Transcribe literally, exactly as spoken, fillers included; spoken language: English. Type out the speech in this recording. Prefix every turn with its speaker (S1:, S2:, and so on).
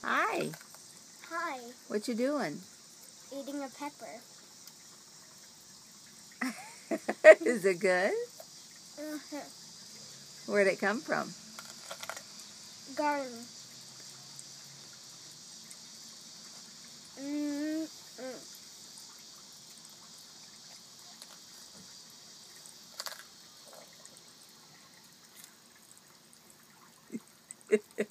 S1: Hi.
S2: Hi.
S1: What you doing?
S2: Eating a pepper.
S1: Is it good?
S2: Uh-huh.
S1: Where'd it come from?
S2: Garden. Mm-mm.